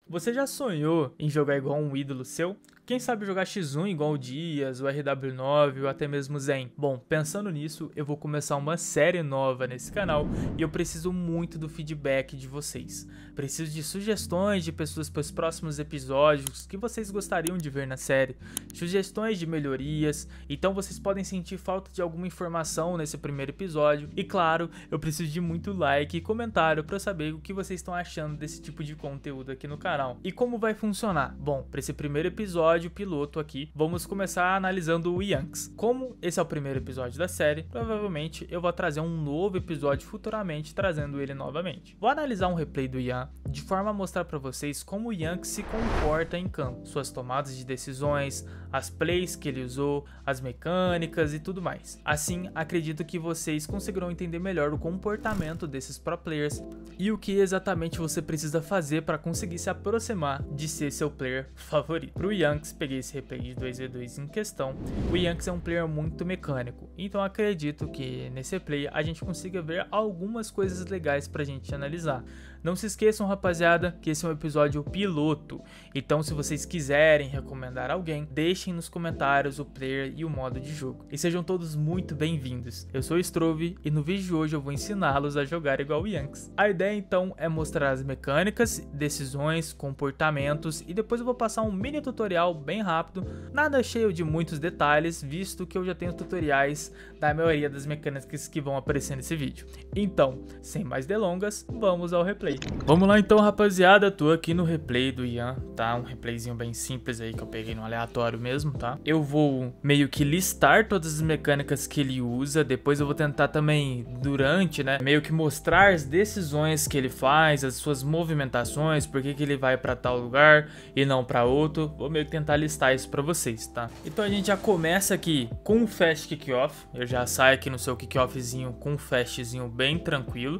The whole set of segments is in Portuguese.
Você já sonhou em jogar igual um ídolo seu? Quem sabe jogar X1 igual o Dias, o RW9 ou até mesmo o Zen? Bom, pensando nisso, eu vou começar uma série nova nesse canal e eu preciso muito do feedback de vocês. Preciso de sugestões de pessoas para os próximos episódios que vocês gostariam de ver na série, sugestões de melhorias, então vocês podem sentir falta de alguma informação nesse primeiro episódio. E claro, eu preciso de muito like e comentário para saber o que vocês estão achando desse tipo de conteúdo aqui no canal. E como vai funcionar? Bom, para esse primeiro episódio piloto aqui, vamos começar analisando o Yanks. Como esse é o primeiro episódio da série, provavelmente eu vou trazer um novo episódio futuramente, trazendo ele novamente. Vou analisar um replay do Yan de forma a mostrar para vocês como o Yanks se comporta em campo, suas tomadas de decisões, as plays que ele usou, as mecânicas e tudo mais. Assim, acredito que vocês conseguirão entender melhor o comportamento desses pro players e o que exatamente você precisa fazer para conseguir se aproximar de ser seu player favorito. Pro Yanks, peguei esse replay de 2v2 em questão. O Yanks é um player muito mecânico, então acredito que nesse replay a gente consiga ver algumas coisas legais pra gente analisar. Não se esqueçam, rapaziada, que esse é um episódio piloto, então se vocês quiserem recomendar alguém, deixem nos comentários o player e o modo de jogo. E sejam todos muito bem-vindos. Eu sou o Strove e no vídeo de hoje eu vou ensiná-los a jogar igual o Yanks. A ideia então é mostrar as mecânicas, decisões, comportamentos e depois eu vou passar um mini tutorial bem rápido, nada cheio de muitos detalhes, visto que eu já tenho tutoriais da maioria das mecânicas que vão aparecer nesse vídeo. Então, sem mais delongas, vamos ao replay. Vamos lá então, rapaziada, tô aqui no replay do Yan, tá? Um replayzinho bem simples aí que eu peguei no aleatório mesmo, tá? Eu vou meio que listar todas as mecânicas que ele usa, depois eu vou tentar também, durante, né, meio que mostrar as decisões que ele faz, as suas movimentações, por que ele vai pra tal lugar e não pra outro. Vou meio que tentar listar isso pra vocês, tá? Então a gente já começa aqui com o Fast Kickoff, eu já saio aqui no seu kickoffzinho com um fastzinho bem tranquilo.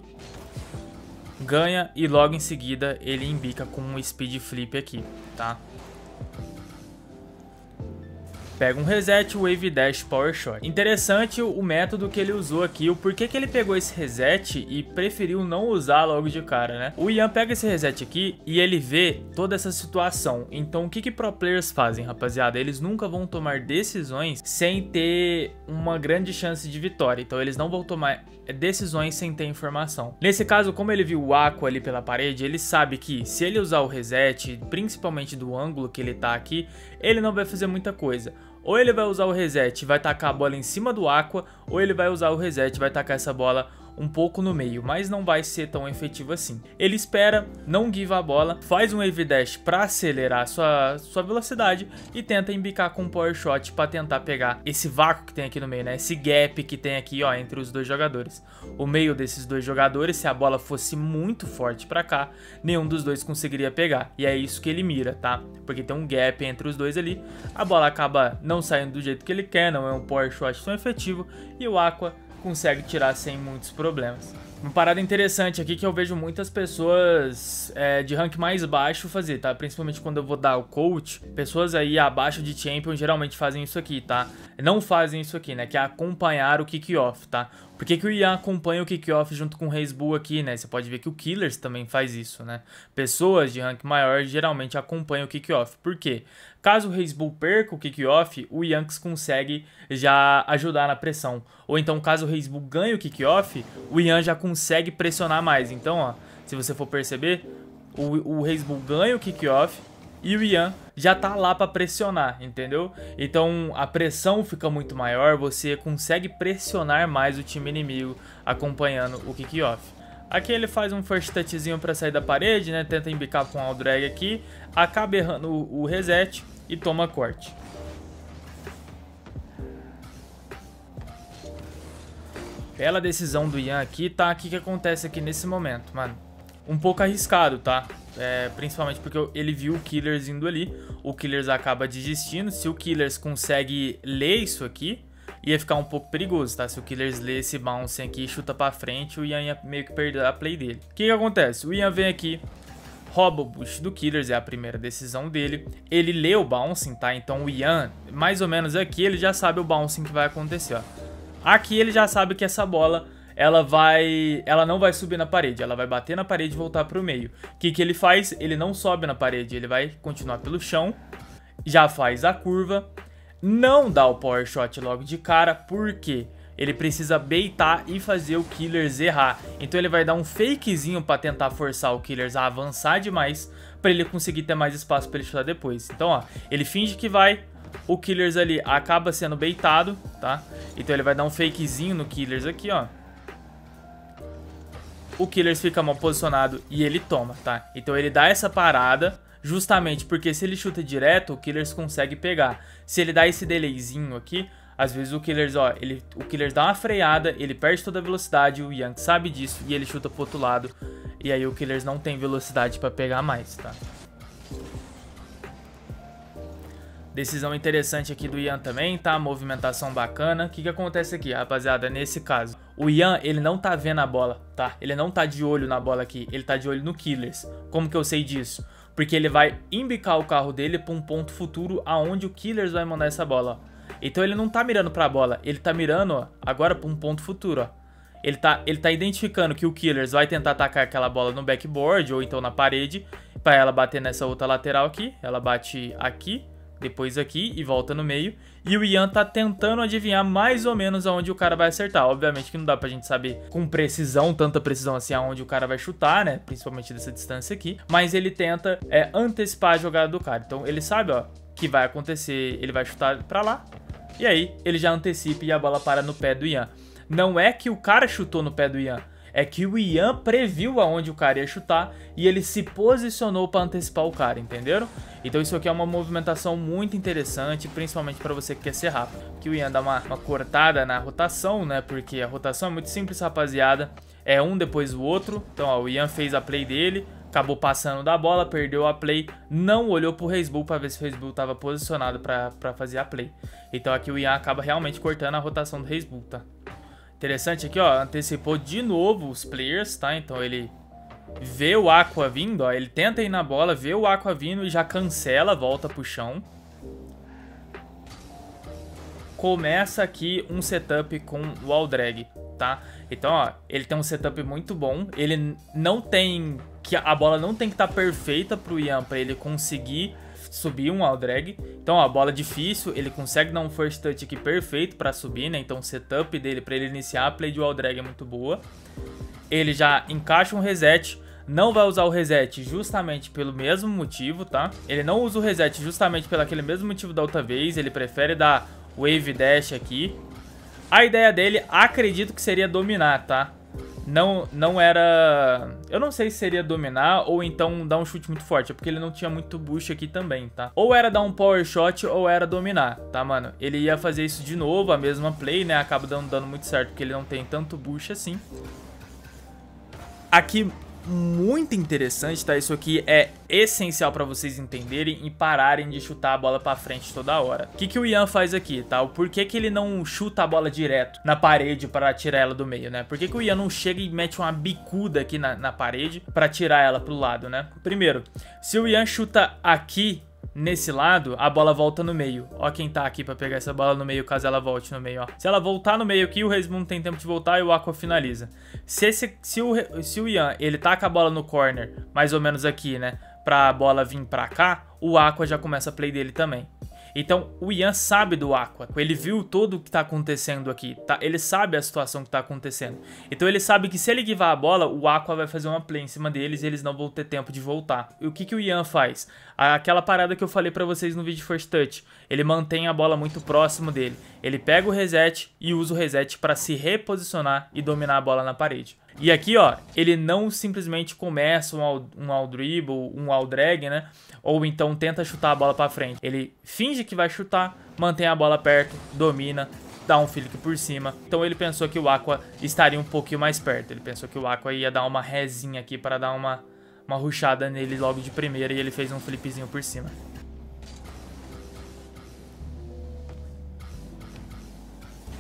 Ganha e logo em seguida ele embica com um speed flip aqui, tá? Pega um reset, wave dash, power shot. Interessante o método que ele usou aqui, o porquê que ele pegou esse reset e preferiu não usar logo de cara, né? O Yan pega esse reset aqui e ele vê toda essa situação. Então o que pro players fazem, rapaziada? Eles nunca vão tomar decisões sem ter uma grande chance de vitória. Então eles não vão tomar decisões sem ter informação. Nesse caso, como ele viu o Aqua ali pela parede, ele sabe que se ele usar o reset, principalmente do ângulo que ele tá aqui, ele não vai fazer muita coisa. Ou ele vai usar o reset e vai tacar a bola em cima do Aqua, ou ele vai usar o reset e vai tacar essa bola um pouco no meio, mas não vai ser tão efetivo assim. Ele espera, não give a bola, faz um wave dash para acelerar sua velocidade e tenta embicar com um power shot para tentar pegar esse vácuo que tem aqui no meio, né? Esse gap que tem aqui, ó, entre os dois jogadores. O meio desses dois jogadores, se a bola fosse muito forte para cá, nenhum dos dois conseguiria pegar. E é isso que ele mira, tá? Porque tem um gap entre os dois ali, a bola acaba não saindo do jeito que ele quer, não é um power shot tão efetivo e o Aqua consegue tirar sem muitos problemas. Uma parada interessante aqui que eu vejo muitas pessoas de rank mais baixo fazer, tá? Principalmente quando eu vou dar o coach, pessoas aí abaixo de champion geralmente fazem isso aqui, tá? Não fazem isso aqui, né? Que é acompanhar o kick-off, tá? Por que o Yan acompanha o kick-off junto com o Reis Bull aqui, né? Você pode ver que o Killers também faz isso, né? Pessoas de rank maior geralmente acompanham o kick-off. Por quê? Caso o Reis Bull perca o kick-off, o Yanks consegue já ajudar na pressão. Ou então, caso o Reis Bull ganhe o kick-off, o Yan já consegue pressionar mais. Então, ó, se você for perceber, o Reis Bull ganha o kick-off e o Yan já tá lá para pressionar, entendeu? Então a pressão fica muito maior, você consegue pressionar mais o time inimigo acompanhando o kick-off. Aqui ele faz um first touchzinho para sair da parede, né? Tenta embicar com o all drag aqui, acaba errando o reset e toma corte. Bela decisão do Yan aqui, tá? O que acontece aqui nesse momento, mano? Um pouco arriscado, tá? Principalmente porque ele viu o Killers indo ali. O Killers acaba desistindo. Se o Killers consegue ler isso aqui, ia ficar um pouco perigoso, tá? Se o Killers lê esse bounce aqui e chuta pra frente, o Yan ia meio que perder a play dele. O que acontece? O Yan vem aqui, rouba o boost do Killers, é a primeira decisão dele. Ele lê o bouncing, tá? Então o Yan, mais ou menos aqui, ele já sabe o bouncing que vai acontecer, ó. Aqui ele já sabe que essa bola ela não vai subir na parede, ela vai bater na parede e voltar pro meio. O que ele faz? Ele não sobe na parede, ele vai continuar pelo chão, já faz a curva, não dá o power shot logo de cara, porque ele precisa baitar e fazer o Killers errar. Então ele vai dar um fakezinho pra tentar forçar o Killers a avançar demais, pra ele conseguir ter mais espaço pra ele chutar depois. Então, ó, ele finge que vai, o Killers ali acaba sendo baitado, tá? Então ele vai dar um fakezinho no Killers aqui, ó. O Killers fica mal posicionado e ele toma, tá? Então ele dá essa parada, justamente porque se ele chuta direto, o Killers consegue pegar. Se ele dá esse delayzinho aqui, às vezes o Killers, ó, o Killers dá uma freada, ele perde toda a velocidade, o Yang sabe disso e ele chuta pro outro lado. E aí o Killers não tem velocidade pra pegar mais, tá? Decisão interessante aqui do Yan também, tá? Movimentação bacana. O que que acontece aqui, rapaziada, nesse caso? O Yan, ele não tá vendo a bola, tá? Ele não tá de olho na bola aqui, ele tá de olho no Killers. Como que eu sei disso? Porque ele vai embicar o carro dele pra um ponto futuro aonde o Killers vai mandar essa bola, ó. Então ele não tá mirando pra bola, ele tá mirando, ó, agora pra um ponto futuro, ó. Ele tá identificando que o Killers vai tentar atacar aquela bola no backboard ou então na parede, pra ela bater nessa outra lateral aqui. Ela bate aqui, depois aqui e volta no meio. E o Yan tá tentando adivinhar mais ou menos aonde o cara vai acertar. Obviamente que não dá pra gente saber com precisão, tanta precisão assim, aonde o cara vai chutar, né? Principalmente dessa distância aqui. Mas ele tenta antecipar a jogada do cara. Então ele sabe, ó, que vai acontecer, ele vai chutar pra lá. E aí ele já antecipa e a bola para no pé do Yan. Não é que o cara chutou no pé do Yan, é que o Yan previu aonde o cara ia chutar e ele se posicionou para antecipar o cara, entenderam? Então isso aqui é uma movimentação muito interessante, principalmente para você que quer ser rápido. Que o Yan dá uma cortada na rotação, né? Porque a rotação é muito simples, rapaziada. É um depois do outro. Então, ó, o Yan fez a play dele, acabou passando da bola, perdeu a play, não olhou pro Reisbull para ver se o Reisbull estava posicionado para fazer a play. Então aqui o Yan acaba realmente cortando a rotação do Reisbull, tá? Interessante aqui, ó, antecipou de novo os players, tá? Então ele vê o Aqua vindo, ó, ele tenta ir na bola, vê o Aqua vindo e já cancela, volta pro chão. Começa aqui um setup com o wall drag, tá? Então, ó, ele tem um setup muito bom, ele não tem... a bola não tem que estar perfeita pro Yan pra ele conseguir subir um wall drag. Então, ó, a bola difícil, ele consegue dar um first touch aqui perfeito pra subir, né? Então o setup dele pra ele iniciar a play de wall drag é muito boa. Ele já encaixa um reset, não vai usar o reset justamente pelo mesmo motivo, tá? Ele não usa o reset justamente pelo aquele mesmo motivo da outra vez, ele prefere dar wave dash aqui. A ideia dele, acredito que seria dominar, tá? Não era... Eu não sei se seria dominar ou então dar um chute muito forte, é porque ele não tinha muito boost aqui também, tá? Ou era dar um power shot ou era dominar, tá, mano? Ele ia fazer isso de novo, a mesma play, né? Acaba dando muito certo, porque ele não tem tanto boost assim. Aqui, muito interessante, tá? Isso aqui é essencial pra vocês entenderem e pararem de chutar a bola pra frente toda hora. O que o Yan faz aqui, tá? O porquê que ele não chuta a bola direto na parede para tirar ela do meio, né? Por que o Yan não chega e mete uma bicuda aqui na parede pra tirar ela pro lado, né? Primeiro, se o Yan chuta aqui nesse lado, a bola volta no meio. Ó quem tá aqui pra pegar essa bola no meio, caso ela volte no meio, ó. Se ela voltar no meio aqui, o Reisbull não tem tempo de voltar e o Aqua finaliza. Se o Yan, ele taca a bola no corner, mais ou menos aqui, né, pra bola vir pra cá, o Aqua já começa a play dele também. Então, o Yan sabe do Aqua, ele viu tudo o que tá acontecendo aqui, tá? Ele sabe a situação que tá acontecendo. Então, ele sabe que se ele guivar a bola, o Aqua vai fazer uma play em cima deles e eles não vão ter tempo de voltar. E o que o Yan faz? Aquela parada que eu falei pra vocês no vídeo First Touch. Ele mantém a bola muito próximo dele. Ele pega o reset e usa o reset pra se reposicionar e dominar a bola na parede. E aqui, ó, ele não simplesmente começa um all dribble, um all drag, né? Ou então tenta chutar a bola pra frente. Ele finge que vai chutar, mantém a bola perto, domina, dá um flick por cima. Então ele pensou que o Aqua estaria um pouquinho mais perto. Ele pensou que o Aqua ia dar uma rezinha aqui para dar uma rushada nele logo de primeira e ele fez um flipzinho por cima.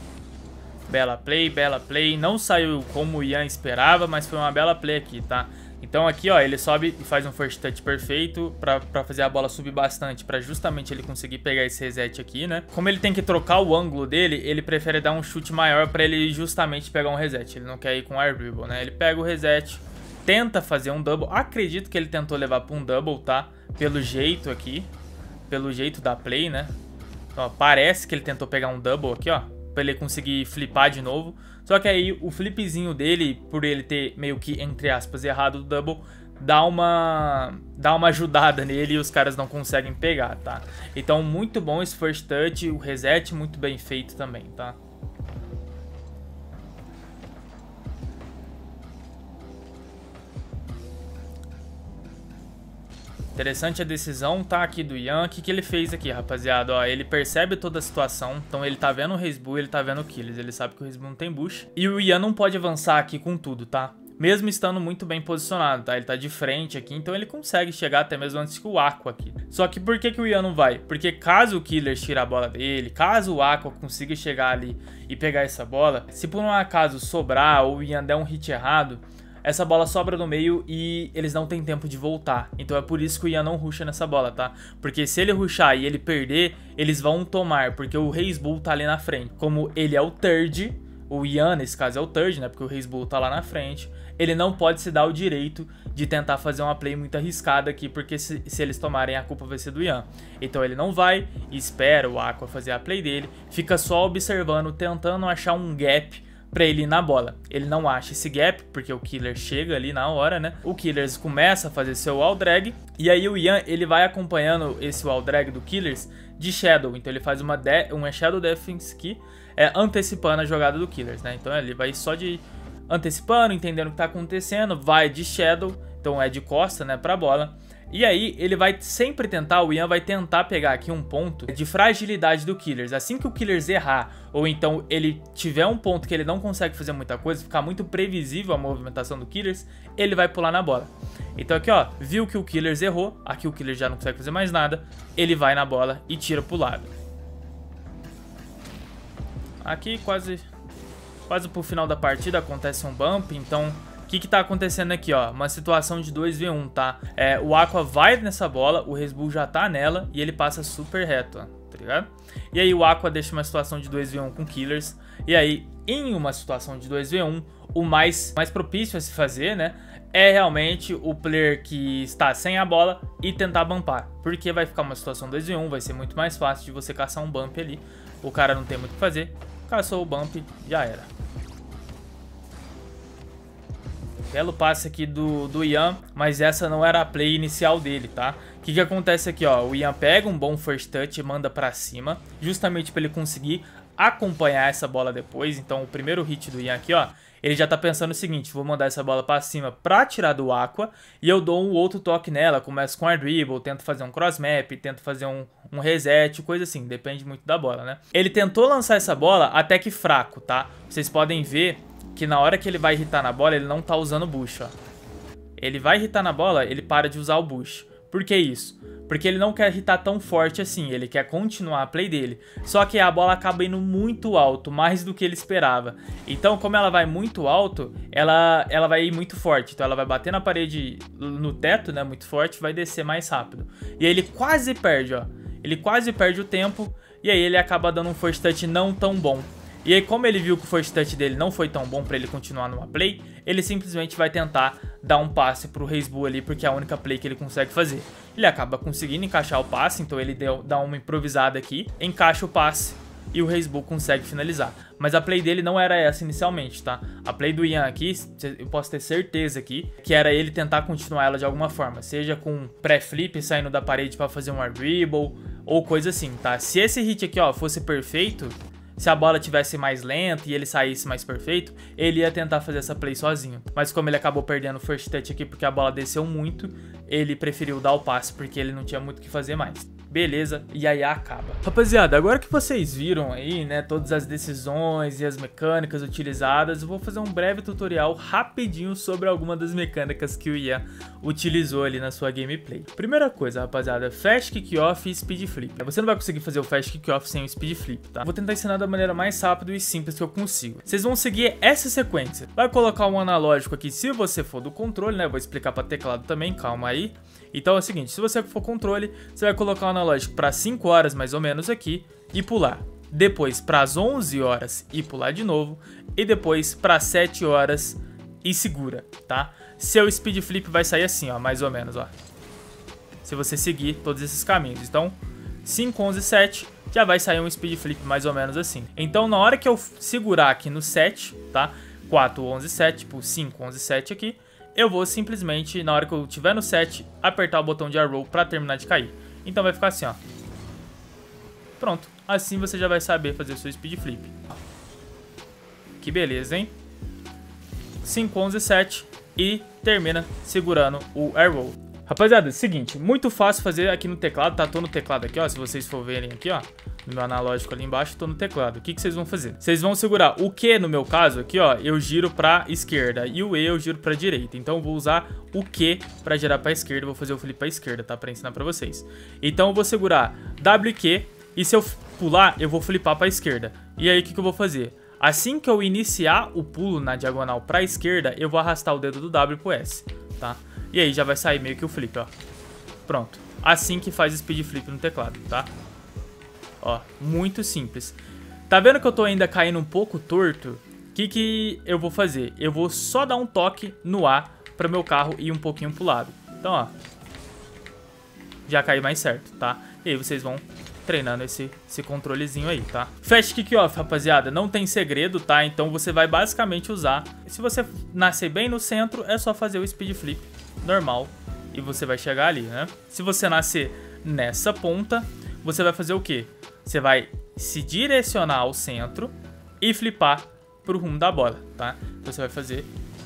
Bela play, não saiu como o Yan esperava, mas foi uma bela play aqui, tá? Então aqui, ó, ele sobe e faz um first touch perfeito pra fazer a bola subir bastante, pra justamente ele conseguir pegar esse reset aqui, né? Como ele tem que trocar o ângulo dele, ele prefere dar um chute maior pra ele justamente pegar um reset. Ele não quer ir com air dribble, né? Ele pega o reset, tenta fazer um double. Acredito que ele tentou levar pra um double, tá? Pelo jeito aqui, pelo jeito da play, né? Então, ó, parece que ele tentou pegar um double aqui, ó, pra ele conseguir flipar de novo. Só que aí o flipzinho dele, por ele ter meio que, entre aspas, errado o double, dá uma ajudada nele e os caras não conseguem pegar, tá? Então muito bom esse first touch, o reset muito bem feito também, tá? Interessante a decisão, tá, aqui do Ian. O que ele fez aqui, rapaziada? Ó, ele percebe toda a situação. Então ele tá vendo o Reisbu, ele tá vendo o Killers. Ele sabe que o Reisbu não tem bush. E o Ian não pode avançar aqui com tudo, tá? Mesmo estando muito bem posicionado, tá? Ele tá de frente aqui, então ele consegue chegar até mesmo antes que o Aqua aqui. Só que por que o Ian não vai? Porque caso o Killers tire a bola dele, caso o Aqua consiga chegar ali e pegar essa bola, se por um acaso sobrar ou o Ian der um hit errado, essa bola sobra no meio e eles não têm tempo de voltar. Então é por isso que o Ian não rusha nessa bola, tá? Porque se ele rushar e ele perder, eles vão tomar, porque o Reisbu tá ali na frente. Como ele é o third, o Ian nesse caso é o third, né? Porque o Reisbu tá lá na frente. Ele não pode se dar o direito de tentar fazer uma play muito arriscada aqui, porque se eles tomarem, a culpa vai ser do Ian. Então ele não vai, espera o Aqua fazer a play dele, fica só observando, tentando achar um gap pra ele ir na bola. Ele não acha esse gap, porque o Killer chega ali na hora, né? O Killers começa a fazer seu wall drag, e aí o Ian, ele vai acompanhando esse wall drag do Killers de Shadow. Então ele faz uma Shadow Defense aqui, antecipando a jogada do Killers, né? Então ele vai só de antecipando, entendendo o que tá acontecendo, vai de Shadow, então é de costa, né, pra bola. E aí ele vai sempre tentar, o Ian vai tentar pegar aqui um ponto de fragilidade do Killers. Assim que o Killers errar, ou então ele tiver um ponto que ele não consegue fazer muita coisa, ficar muito previsível a movimentação do Killers, ele vai pular na bola. Então aqui, ó, viu que o Killers errou, aqui o Killers já não consegue fazer mais nada, ele vai na bola e tira pro lado. Aqui quase pro final da partida acontece um bump, então o que tá acontecendo aqui, ó? Uma situação de 2v1, tá? O Aqua vai nessa bola, o Reisbu já tá nela e ele passa super reto, ó, tá ligado? E aí o Aqua deixa uma situação de 2v1 com Killers. E aí, em uma situação de 2v1, o mais propício a se fazer, né, é realmente o player que está sem a bola e tentar bumpar. Porque vai ficar uma situação 2v1, vai ser muito mais fácil de você caçar um bump ali. O cara não tem muito o que fazer, caçou o bump, já era. Belo passe aqui do Ian, mas essa não era a play inicial dele, tá? O que acontece aqui, ó? O Ian pega um bom first touch e manda pra cima, justamente pra ele conseguir acompanhar essa bola depois. Então o primeiro hit do Ian aqui, ó, ele já tá pensando o seguinte: vou mandar essa bola pra cima pra tirar do Aqua, e eu dou um outro toque nela, começo com air dribble, tento fazer um cross map, tento fazer um reset, coisa assim, depende muito da bola, né? Ele tentou lançar essa bola até que fraco, tá? Vocês podem ver que na hora que ele vai irritar na bola, ele não tá usando o bush, ó. Ele vai irritar na bola, ele para de usar o bush. Por que isso? Porque ele não quer irritar tão forte assim, ele quer continuar a play dele. Só que a bola acaba indo muito alto, mais do que ele esperava. Então, como ela vai muito alto, ela vai ir muito forte. Então ela vai bater na parede, no teto, né, muito forte, vai descer mais rápido. E aí ele quase perde, ó. Ele quase perde o tempo, e aí ele acaba dando um first touch não tão bom. E aí, como ele viu que o first touch dele não foi tão bom pra ele continuar numa play, ele simplesmente vai tentar dar um passe pro Reisbu ali, porque é a única play que ele consegue fazer. Ele acaba conseguindo encaixar o passe, então ele dá uma improvisada aqui, encaixa o passe e o Reisbu consegue finalizar. Mas a play dele não era essa inicialmente, tá? A play do Ian aqui, eu posso ter certeza aqui, que era ele tentar continuar ela de alguma forma, seja com pré-flip saindo da parede pra fazer um air dribble ou coisa assim, tá? Se esse hit aqui, ó, fosse perfeito, se a bola tivesse mais lenta e ele saísse mais perfeito, ele ia tentar fazer essa play sozinho. Mas como ele acabou perdendo o first touch aqui porque a bola desceu muito, ele preferiu dar o passe porque ele não tinha muito o que fazer mais. beleza, e aí acaba. Rapaziada, agora que vocês viram aí, né, todas as decisões e as mecânicas utilizadas, eu vou fazer um breve tutorial rapidinho sobre alguma das mecânicas que o Ian utilizou ali na sua gameplay. Primeira coisa, rapaziada, Fast Kickoff e Speed Flip. Você não vai conseguir fazer o Fast Kickoff sem o Speed Flip, tá? Vou tentar ensinar da maneira mais rápida e simples que eu consigo. Vocês vão seguir essa sequência. Vai colocar um analógico aqui se você for do controle, né? Vou explicar para teclado também, calma aí. Então é o seguinte, se você for controle, você vai colocar o analógico para 5 horas mais ou menos aqui e pular. Depois para as 11 horas e pular de novo. E depois para 7 horas e segura, tá? Seu Speed Flip vai sair assim, ó, mais ou menos, ó. Se você seguir todos esses caminhos. Então, 5, 11, 7, já vai sair um Speed Flip mais ou menos assim. Então, na hora que eu segurar aqui no 7, tá? 4, 11, 7, tipo 5, 11, 7 aqui. Eu vou simplesmente, na hora que eu estiver no 7, apertar o botão de arrow pra terminar de cair. Então vai ficar assim, ó. Pronto. Assim você já vai saber fazer o seu Speed Flip. Que beleza, hein? 5, 11, 7 e termina segurando o arrow. Rapaziada, seguinte, muito fácil fazer aqui no teclado, tá? Tô no teclado aqui, ó, se vocês for verem aqui, ó. No meu analógico ali embaixo, tô no teclado. O que vocês vão fazer? Vocês vão segurar o Q, no meu caso, aqui, ó, eu giro pra esquerda. E o E eu giro pra direita. Então eu vou usar o Q pra girar pra esquerda. Vou fazer o flip pra esquerda, tá? Pra ensinar pra vocês. Então eu vou segurar WQ. E se eu pular, eu vou flipar pra esquerda. E aí, o que eu vou fazer? Assim que eu iniciar o pulo na diagonal pra esquerda, eu vou arrastar o dedo do W pro S, tá? E aí já vai sair meio que o flip, ó. Pronto. Assim que faz speed flip no teclado, tá? Ó, muito simples. Tá vendo que eu tô ainda caindo um pouco torto? O que eu vou fazer? Eu vou só dar um toque no A para meu carro ir um pouquinho pro lado. Então, ó. Já cai mais certo, tá? E aí vocês vão treinando esse controlezinho aí, tá? Fast Kickoff, rapaziada, não tem segredo, tá? Então você vai basicamente usar... Se você nascer bem no centro, é só fazer o speed flip normal e você vai chegar ali, né? Se você nascer nessa ponta, você vai fazer o quê? Você vai se direcionar ao centro e flipar pro rumo da bola, tá? Então você vai fazer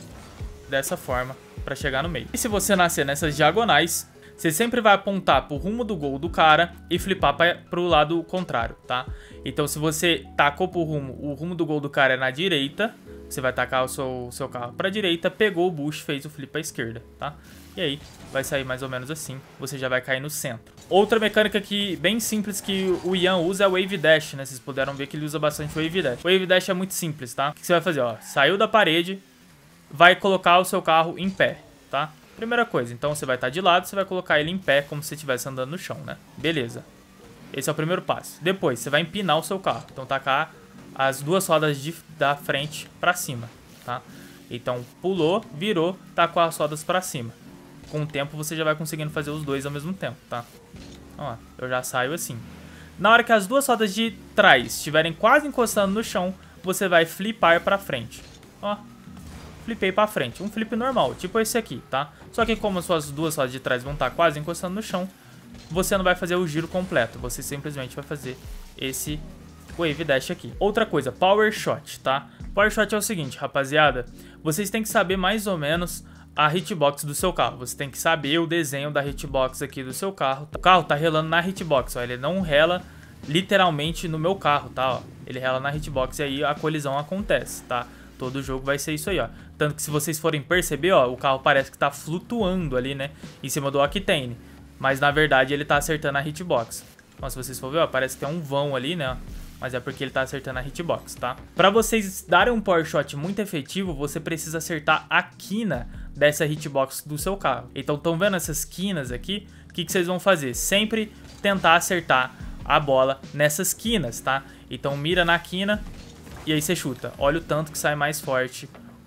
dessa forma para chegar no meio. E se você nascer nessas diagonais, você sempre vai apontar pro rumo do gol do cara e flipar pro lado contrário, tá? Então se você tacou pro rumo, o rumo do gol do cara é na direita, você vai tacar o seu carro pra direita, pegou o bush, fez o flip pra esquerda, tá? E aí vai sair mais ou menos assim, você já vai cair no centro. Outra mecânica que bem simples que o Ian usa é o Wave Dash, né? Vocês puderam ver que ele usa bastante o Wave Dash. O Wave Dash é muito simples, tá? O que você vai fazer, ó? Saiu da parede, vai colocar o seu carro em pé, tá? Primeira coisa, então você vai estar de lado, você vai colocar ele em pé como se estivesse andando no chão, né? Beleza. Esse é o primeiro passo. Depois, você vai empinar o seu carro. Então tacar as duas rodas da frente pra cima, tá? Então pulou, virou, tacou as rodas pra cima. Com o tempo você já vai conseguindo fazer os dois ao mesmo tempo, tá? Ó, eu já saio assim. Na hora que as duas rodas de trás estiverem quase encostando no chão, você vai flipar pra frente. Ó, flipei pra frente. Um flip normal, tipo esse aqui, tá? Só que como as suas duas rodas de trás vão estar quase encostando no chão, você não vai fazer o giro completo. Você simplesmente vai fazer esse Wave Dash aqui. Outra coisa, Power Shot, tá? Power Shot é o seguinte, rapaziada. Vocês têm que saber mais ou menos a hitbox do seu carro. Você tem que saber o desenho da hitbox aqui do seu carro. O carro tá relando na hitbox, ó. Ele não rela literalmente no meu carro, tá? Ó. Ele rela na hitbox e aí a colisão acontece, tá? Todo jogo vai ser isso aí, ó. Tanto que se vocês forem perceber, ó, o carro parece que tá flutuando ali, né? Em cima do Octane. Mas na verdade ele tá acertando a hitbox. Então se vocês forem ver, ó, parece que tem um vão ali, né? Mas é porque ele tá acertando a hitbox, tá? Pra vocês darem um power shot muito efetivo, você precisa acertar a quina dessa hitbox do seu carro. Então, estão vendo essas quinas aqui? O que vocês vão fazer? Sempre tentar acertar a bola nessas quinas, tá? Então, mira na quina e aí você chuta. Olha o tanto que sai mais forte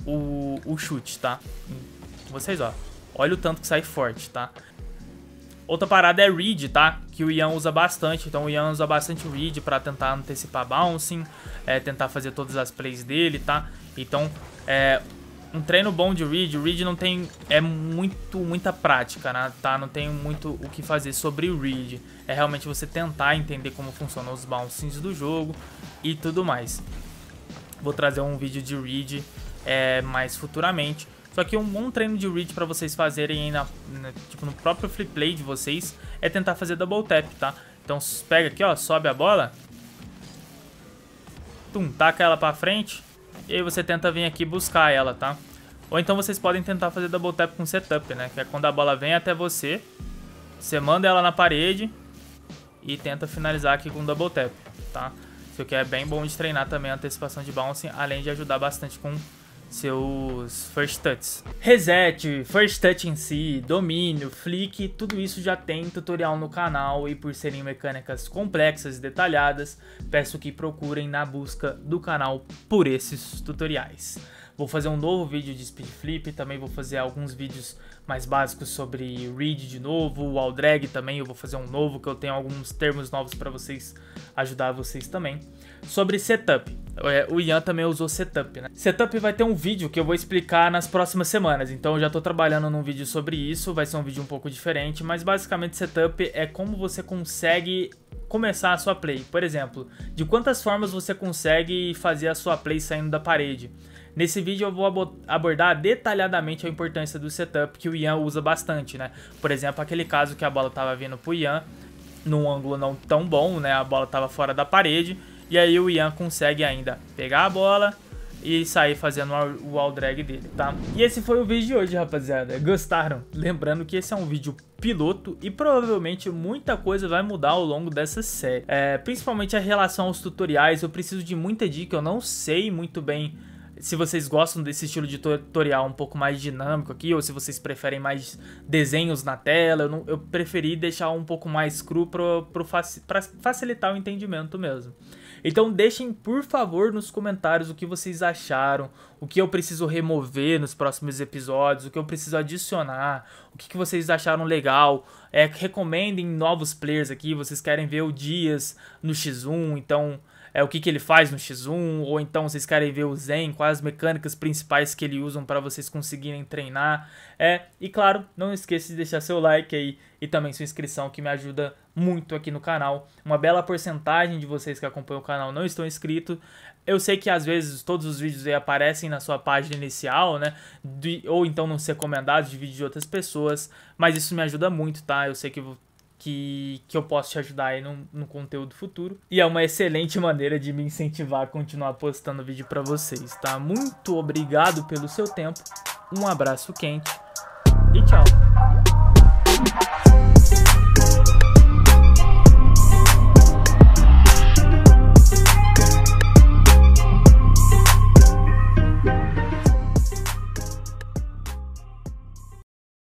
o chute, tá? Vocês, ó. Olha o tanto que sai forte, tá? Outra parada é read, tá? Que o Ian usa bastante. Então o Ian usa bastante read pra tentar antecipar bouncing, tentar fazer todas as plays dele, tá? Então, um treino bom de read. O read não tem... muita prática, né? Tá? Não tem muito o que fazer sobre o read. É realmente você tentar entender como funcionam os bouncings do jogo e tudo mais. Vou trazer um vídeo de read mais futuramente. Só que um bom treino de read pra vocês fazerem aí tipo, no próprio flip play de vocês é tentar fazer double tap, tá? Então pega aqui, ó, sobe a bola. Tum, taca ela pra frente. E aí você tenta vir aqui buscar ela, tá? Ou então vocês podem tentar fazer double tap com setup, né? Que é quando a bola vem até você. Você manda ela na parede e tenta finalizar aqui com double tap, tá? Isso aqui é bem bom de treinar também a antecipação de bouncing, além de ajudar bastante com seus first touches. Reset, first touch em si, domínio, flick, tudo isso já tem tutorial no canal e por serem mecânicas complexas e detalhadas, peço que procurem na busca do canal por esses tutoriais. Vou fazer um novo vídeo de speed flip, também vou fazer alguns vídeos mais básicos sobre read de novo, o wall drag também eu vou fazer um novo, que eu tenho alguns termos novos para vocês, ajudar vocês também. Sobre setup, o Ian também usou setup, né? Setup vai ter um vídeo que eu vou explicar nas próximas semanas, então eu já tô trabalhando num vídeo sobre isso, vai ser um vídeo um pouco diferente, mas basicamente setup é como você consegue começar a sua play. Por exemplo, de quantas formas você consegue fazer a sua play saindo da parede. Nesse vídeo eu vou abordar detalhadamente a importância do setup que o Ian usa bastante, né? Por exemplo, aquele caso que a bola tava vindo pro Ian num ângulo não tão bom, né? A bola tava fora da parede e aí o Ian consegue ainda pegar a bola e sair fazendo o wall drag dele, tá? E esse foi o vídeo de hoje, rapaziada. Gostaram? Lembrando que esse é um vídeo piloto e provavelmente muita coisa vai mudar ao longo dessa série. Principalmente a relação aos tutoriais, eu preciso de muita dica, eu não sei muito bem se vocês gostam desse estilo de tutorial um pouco mais dinâmico aqui, ou se vocês preferem mais desenhos na tela. Eu preferi deixar um pouco mais cru para facilitar o entendimento mesmo. Então deixem, por favor, nos comentários o que vocês acharam, o que eu preciso remover nos próximos episódios, o que eu preciso adicionar, o que vocês acharam legal. Recomendem novos players aqui, vocês querem ver o Dias no X1, então o que ele faz no X1, ou então vocês querem ver o Zen, quais as mecânicas principais que ele usam para vocês conseguirem treinar. E claro, não esqueça de deixar seu like aí e também sua inscrição, que me ajuda muito aqui no canal. Uma bela porcentagem de vocês que acompanham o canal não estão inscritos. Eu sei que às vezes todos os vídeos aí aparecem na sua página inicial, né? Ou então não ser recomendados de vídeos de outras pessoas, mas isso me ajuda muito, tá? Eu sei que eu posso te ajudar aí no conteúdo futuro. E é uma excelente maneira de me incentivar a continuar postando vídeo pra vocês, tá? Muito obrigado pelo seu tempo, um abraço quente e tchau!